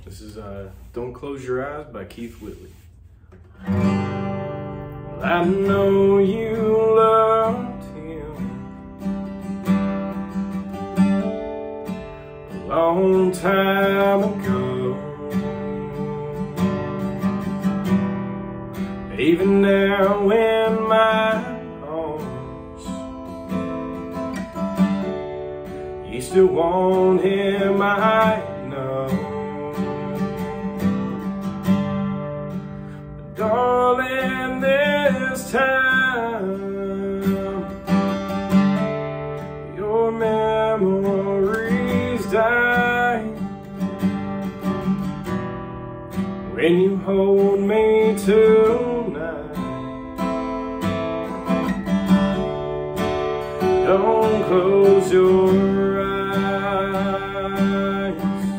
This is Don't Close Your Eyes by Keith Whitley. Well, I know you loved him a long time ago. Even now in my arms, you still want him, I know. But darling, this time your memories die when you hold me tonight. Don't close your eyes.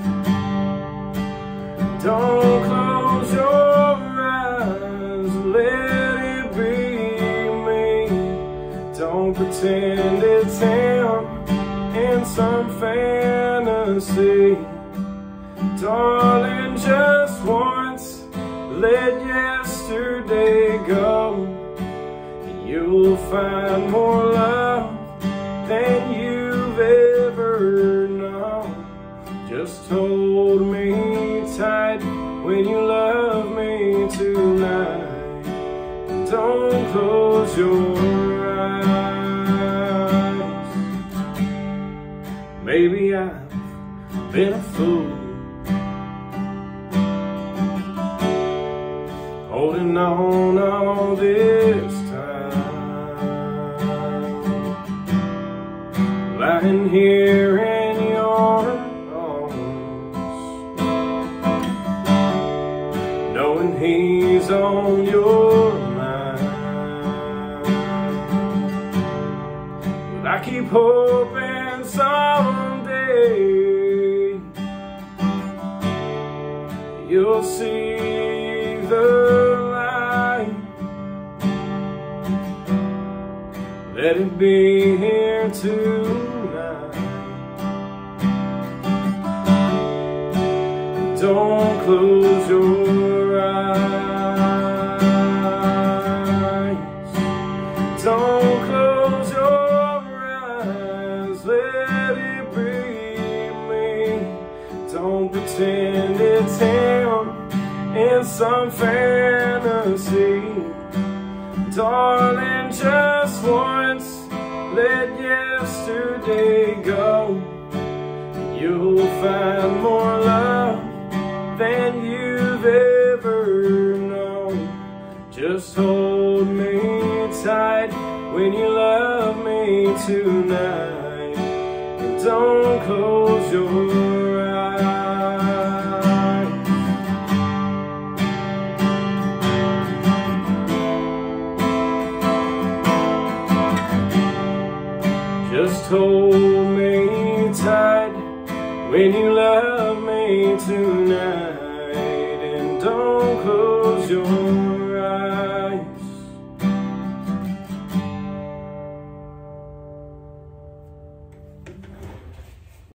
Don't close your eyes. Let it be me. Don't pretend it's him in some fantasy. Darling, just once, let yesterday go, and you'll find more love than you've ever known. Just hold me tight when you love me tonight. Don't close your eyes. Maybe I've been a fool, holding on all this time, lying here in your arms, knowing he's on your mind. But I keep hoping someday you'll see the light. Let it be here tonight. Don't close your eyes. Don't close your eyes. Let it be me. Don't pretend it's him in some fantasy. Darling, just once, let yesterday go. You'll find more love than you've ever known. Just hold me tight when you love me tonight. And don't close your eyes. Just hold me tight when you love me tonight.